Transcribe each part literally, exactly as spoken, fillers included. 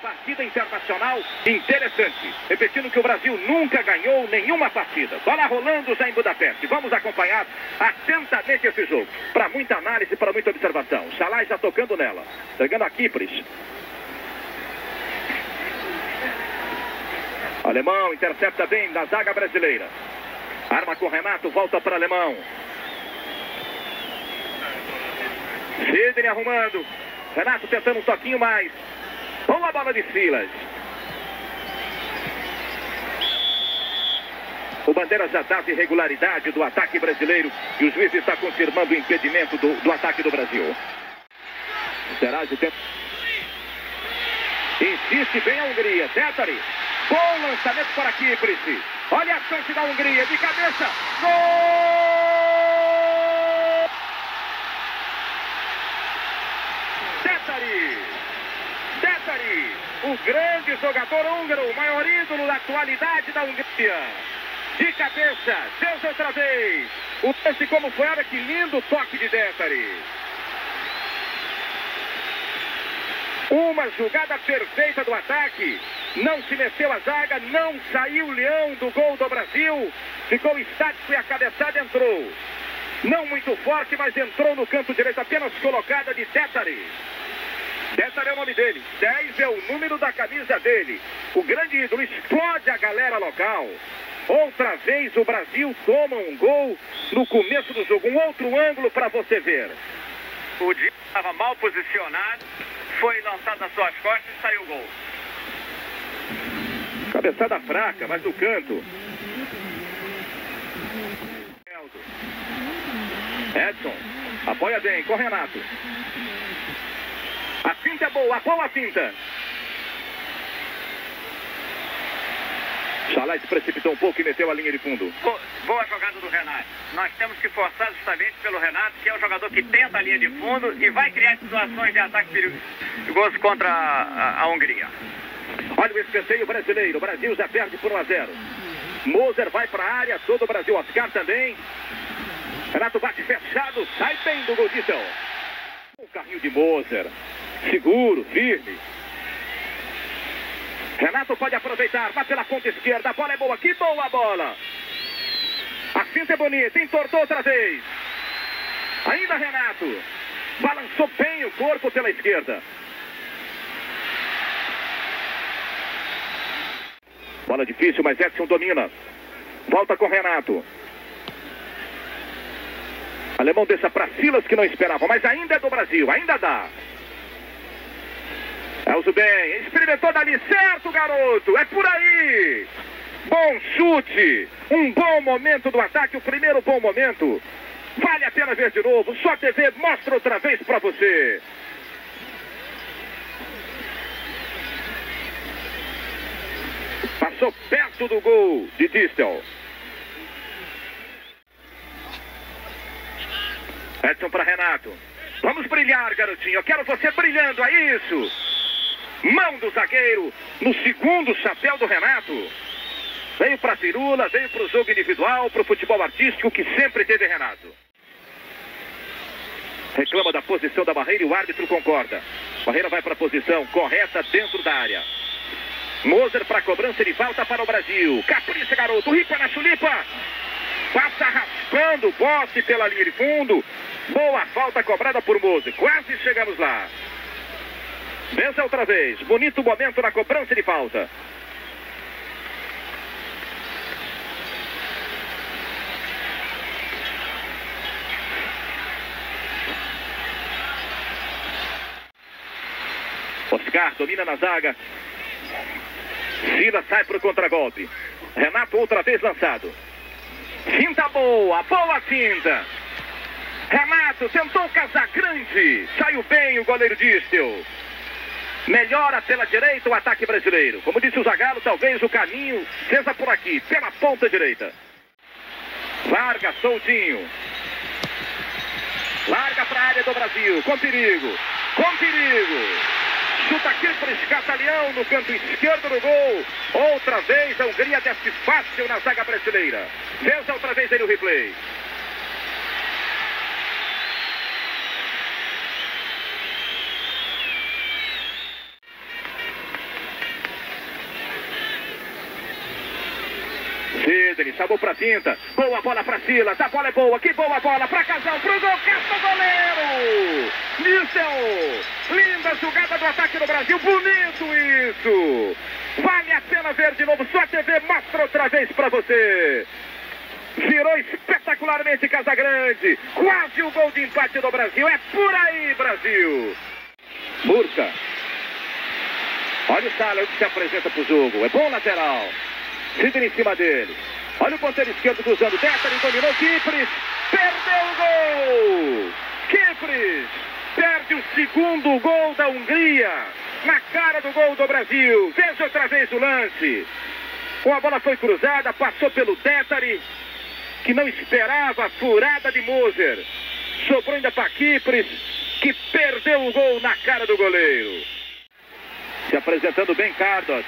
partida internacional interessante. Repetindo que o Brasil nunca ganhou nenhuma partida. Bola rolando já em Budapeste. Vamos acompanhar atentamente esse jogo. Para muita análise, para muita observação. Shalai já tocando nela. Chegando a Kipris. Alemão intercepta bem na zaga brasileira. Arma com Renato, volta para Alemão. Sidney arrumando. Renato tentando um toquinho mais. Boa bola de Silas. O Bandeira já dá irregularidade do ataque brasileiro e o juiz está confirmando o impedimento do, do ataque do Brasil. Será de tempo. Insiste bem a Hungria. Tétari. Bom lançamento para Kipris. Olha a chance da Hungria. De cabeça. Gol! Tétari. Tétari. O grande jogador húngaro. O maior ídolo da atualidade da Hungria. De cabeça. Deus outra vez. O lance como foi. Olha que lindo toque de Tétari. Uma jogada perfeita do ataque. Não se mexeu a zaga, não saiu o Leão do gol do Brasil. Ficou estático e a cabeçada entrou. Não muito forte, mas entrou no canto direito, apenas colocada de Tétari. Tétari é o nome dele. dez é o número da camisa dele. O grande ídolo explode a galera local. Outra vez o Brasil toma um gol no começo do jogo. Um outro ângulo para você ver. O Diego estava mal posicionado, foi lançado nas suas costas e saiu o gol. Cabeçada fraca, mas no canto. Edson, apoia bem, com Renato. A finta é boa, boa finta. Shalai se precipitou um pouco e meteu a linha de fundo. Boa jogada do Renato. Nós temos que forçar justamente pelo Renato, que é o jogador que tenta a linha de fundo e vai criar situações de ataque perigoso contra a, a Hungria. Olha o escanteio brasileiro. O Brasil já perde por um a zero. Moser vai para a área. Todo o Brasil. Oscar também. Renato bate fechado. Sai bem do gol de Gol. O carrinho de Moser. Seguro, firme. Renato pode aproveitar. Vai pela ponta esquerda. A bola é boa. Que boa a bola. A finta é bonita. Entortou outra vez. Ainda Renato. Balançou bem o corpo pela esquerda. Bola difícil, mas Edson domina. Volta com Renato. Alemão deixa para Silas, que não esperava, mas ainda é do Brasil, ainda dá. Elzo bem, experimentou dali, certo, garoto, é por aí. Bom chute, um bom momento do ataque, o primeiro bom momento. Vale a pena ver de novo, só a T V mostra outra vez para você. Passou perto do gol de Distel. Edson para Renato. Vamos brilhar, garotinho. Eu quero você brilhando, é isso. Mão do zagueiro no segundo chapéu do Renato. Veio para a firula, veio para o jogo individual, para o futebol artístico que sempre teve Renato. Reclama da posição da barreira e o árbitro concorda. Barreira vai para a posição correta dentro da área. Moser para a cobrança de falta para o Brasil. Capricha, garoto. Ripa na chulipa. Passa raspando o poste pela linha de fundo. Boa falta cobrada por Moser. Quase chegamos lá. Pensa outra vez. Bonito momento na cobrança de falta. Oscar domina na zaga. Silas sai para o contragolpe. Renato outra vez lançado. Finta boa, boa finta. Renato tentou casar grande. Saiu bem o goleiro Distel. Melhora pela direita o ataque brasileiro. Como disse o Zagallo, talvez o caminho seja por aqui, pela ponta direita. Larga soltinho. Larga para a área do Brasil. Com perigo. Com perigo. Chuta aqui para escata Leão no canto esquerdo do gol. Outra vez a Hungria desce fácil na zaga brasileira. Veja outra vez ele o replay. Sidney, salvou pra Pinta. Boa bola pra Silas. A bola é boa. Que boa bola pra Casal. Pro gol. Caça o goleiro. Nilson. Linda jogada do ataque do Brasil. Bonito isso. Vale a pena ver de novo. Só a T V mostra outra vez pra você. Virou espetacularmente Casagrande. Quase o gol de empate do Brasil. É por aí, Brasil. Murca. Olha o Sala que se apresenta pro jogo. É bom lateral. Sidney em cima dele. Olha o ponteiro esquerdo cruzando. Détari dominou. Kipris. Perdeu o gol. Kipris perde o segundo gol da Hungria. Na cara do gol do Brasil. Veja outra vez o lance. A bola foi cruzada. Passou pelo Détari, que não esperava a furada de Moser. Sobrou ainda para Kipris, que perdeu o gol na cara do goleiro. Se apresentando bem Cardos.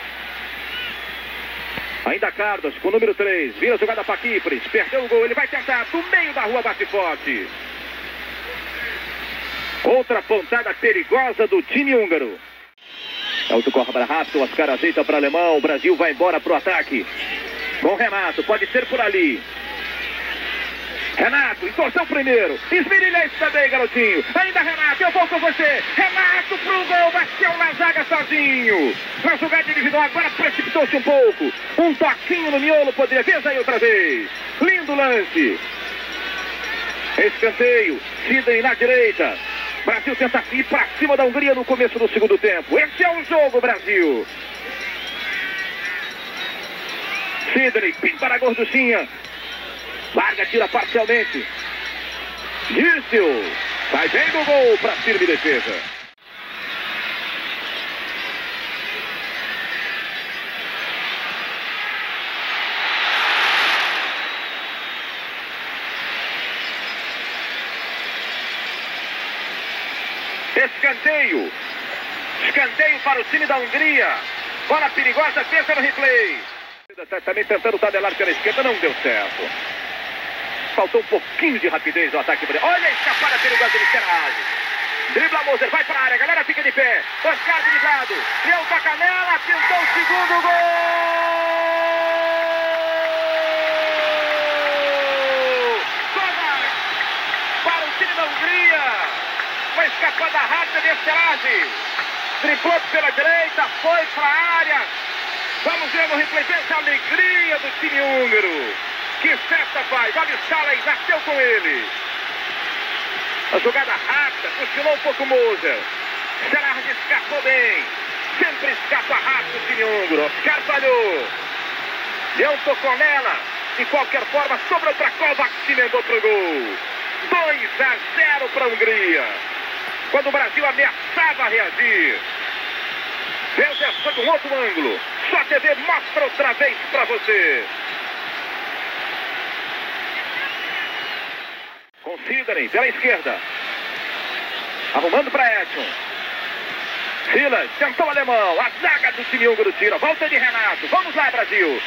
Ainda Cardos com o número três. Vira a jogada para Kipris. Perdeu o gol. Ele vai tentar. Do meio da rua bate forte. Outra pontada perigosa do time húngaro. Autocorra rápido. Oscar ajeita para alemão. O Brasil vai embora para o ataque. Com Renato. Pode ser por ali. Renato, encostou primeiro. Esmerilha isso também, garotinho. Ainda Renato, eu vou com você. Renato pro gol, bateu na zaga sozinho. Na jogada individual, agora precipitou-se um pouco. Um toquinho no miolo, poderia. Veja aí outra vez. Lindo lance. Escanteio. Sidney na direita. Brasil tenta ir pra cima da Hungria no começo do segundo tempo. Esse é o jogo, Brasil. Sidney, pinta na gorduchinha. Larga, tira parcialmente. Gísio. Sai bem do gol para firme defesa. Escanteio. Escanteio para o time da Hungria. Bola perigosa, pensa no replay. Também tentando tabelar pela esquerda, não deu certo. Faltou um pouquinho de rapidez no ataque. Olha a escapada perigosa de Serrage. Dribla Moser, vai para a área, a galera fica de pé. Oscar driblado, deu toca nela, pintou o segundo gol! Toma! Para o time da Hungria. Uma escapada rápida de Serrage. Driblou pela direita, foi para a área. Vamos ver no replay, veja a alegria do time húngaro. Que festa faz, olha o Sala aí, nasceu com ele. A jogada rápida, cochilou um pouco o Moser. Serrage escapou bem. Sempre escapa rápido o time húngaro. Oscar falhou. Deu um tocou nela. De qualquer forma, sobrou para Kovac, se emendou pro gol. dois a zero para a Hungria. Quando o Brasil ameaçava reagir. Veja essa de um outro ângulo. Só a T V mostra outra vez para você. Com Sidney pela esquerda. Arrumando para Edson. Silas tentou o alemão. A zaga do time húngaro tira. Volta de Renato. Vamos lá, Brasil.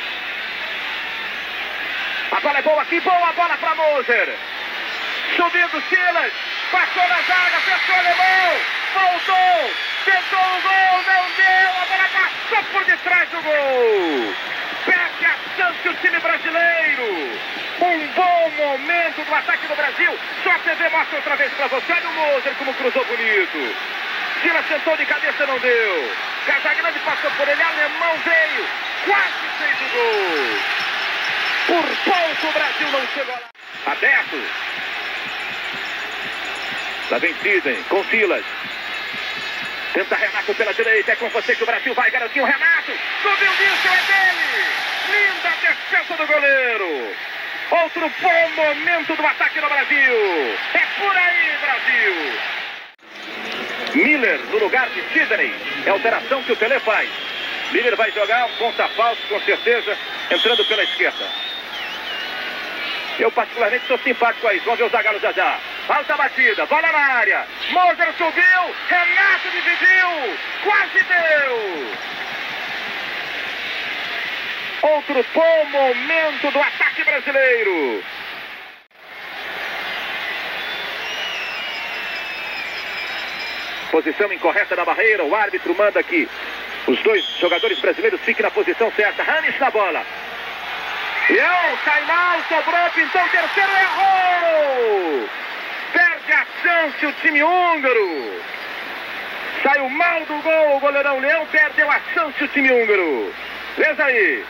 A bola é boa aqui. Boa bola para Moser. Subindo Silas. Passou na zaga. Fechou o alemão. Voltou. Tentou o gol. Não deu. A bola passou por detrás do gol. Perde a chance o time brasileiro. Um bom momento do ataque do Brasil. Só a T V mostra outra vez para você. Olha o Moser como cruzou bonito. Silas tentou de cabeça, não deu. Casagrande passou por ele. Alemão veio. Quase fez o gol. Por pouco o Brasil não chegou lá. Aberto. Lá vem Sidney com Silas. Tenta Renato pela direita. É com você que o Brasil vai, garotinho. Renato. Subiu disso, é dele. Linda defesa do goleiro. Outro bom momento do ataque do Brasil. É por aí, Brasil. Miller no lugar de Sidney. É a alteração que o Pelé faz. Miller vai jogar um ponta falso, com certeza, entrando pela esquerda. Eu particularmente sou simpático a isso. Vamos ver o Zagallo já já. Alta batida, bola na área. Moser subiu, Renato dividiu. Quase deu. Outro bom momento do ataque brasileiro. Posição incorreta da barreira. O árbitro manda que os dois jogadores brasileiros fiquem na posição certa. Hannes na bola. Leão sai mal, sobrou, pintou o terceiro, errou! Perde a chance o time húngaro. Saiu mal do gol, o goleirão Leão perdeu a chance o time húngaro. Veja aí.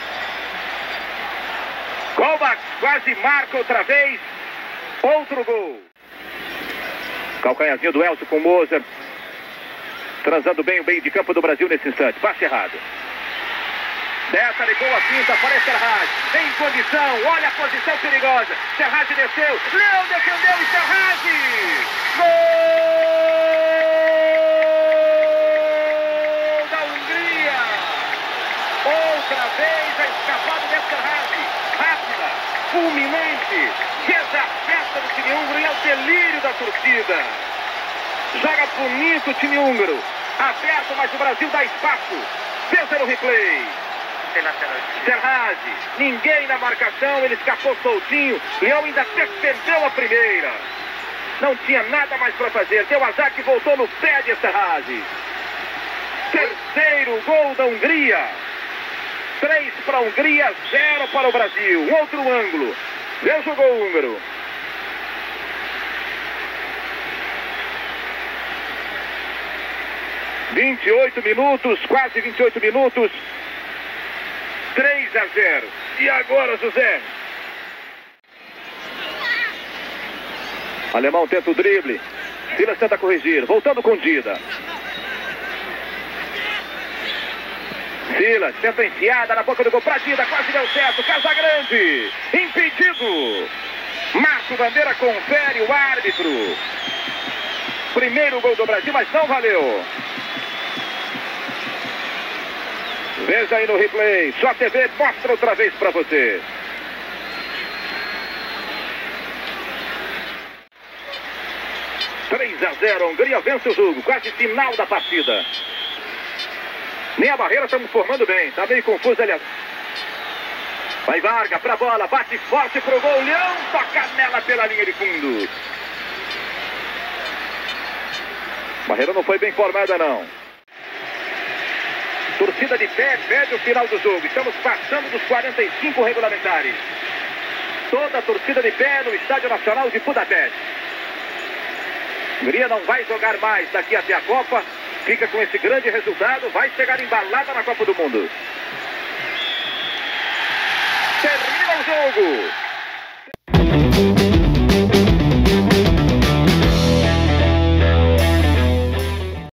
Kovacs quase marca outra vez. Outro gol. Calcanhazinho do Elcio com o Moser. Transando bem o meio de campo do Brasil nesse instante. Passe errado. Dessa ligou a pinta para Esterházy. Em condição, olha a posição perigosa. Esterházy desceu. Leão defendeu Esterházy. Gol da Hungria. Outra vez a escapada de Esterházy. Rápida, fulminante. Desafeta do time húngaro e é o delírio da torcida. Joga bonito o time húngaro. Aberto, mas o Brasil dá espaço. Veja no replay. Esterházy, ninguém na marcação, ele escapou soltinho. Leão ainda defendeu a primeira. Não tinha nada mais para fazer. Deu azar que voltou no pé de Esterházy. Terceiro gol da Hungria. Três para a Hungria, zero para o Brasil. Um outro ângulo. Veja o gol húngaro. vinte e oito minutos, quase vinte e oito minutos. três a zero. E agora, José? Alemão tenta o drible. Silas tenta corrigir. Voltando com Dida. Silas tenta enfiada na boca do gol pra Dida. Quase deu certo. Casagrande. Impedido. Márcio Bandeira confere o árbitro. Primeiro gol do Brasil, mas não valeu. Veja aí no replay. Só T V mostra outra vez pra você. três a zero. A Hungria vence o jogo. Quase final da partida. Nem a barreira estamos formando bem. Tá meio confuso, aliás. Vai Varga pra bola. Bate forte pro gol. Leão toca nela pela linha de fundo. Barreira não foi bem formada, não. Torcida de pé, pede o final do jogo. Estamos passando dos quarenta e cinco regulamentares. Toda a torcida de pé no Estádio Nacional de Budapeste. Hungria não vai jogar mais daqui até a Copa. Fica com esse grande resultado. Vai chegar embalada na Copa do Mundo. Termina o jogo.